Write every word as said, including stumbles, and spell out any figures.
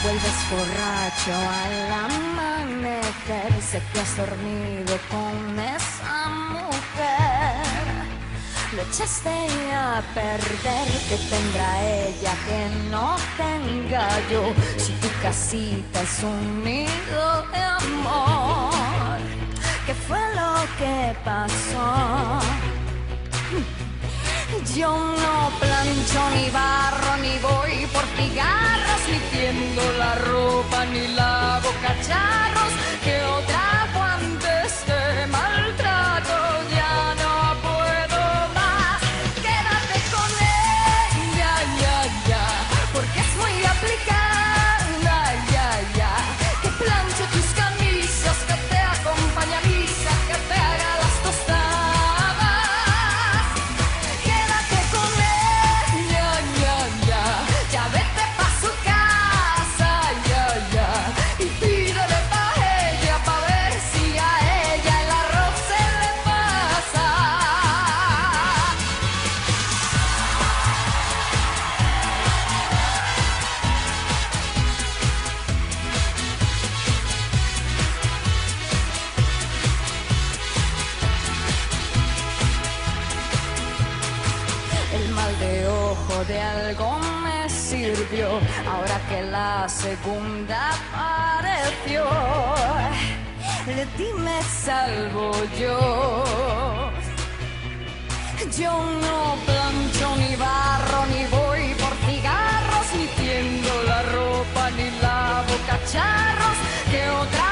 vuelves borracho al amanecer. Sé que has dormido con esa mujer. Lo echaste a perder, que tendrá ella que no tenga yo. Si tu casita es un nido de amor, ¿qué fue lo que pasó? Yo no plancho ni barro, ni voy por cigarros, ni tiendo la ropa, ni lavo cacharros. Que otra guantes de maltrato, ya no puedo más. Quédate con ella, ya, ya, porque es muy aplicada, ya, ya. Que plancho tus camisas, que te acompañe a misa, que te haga las tostadas. De algo me sirvió, ahora que la segunda apareció. De ti me salvo yo. Yo no plancho ni barro, ni voy por cigarros, ni tiendo la ropa, ni lavo cacharros. Que otra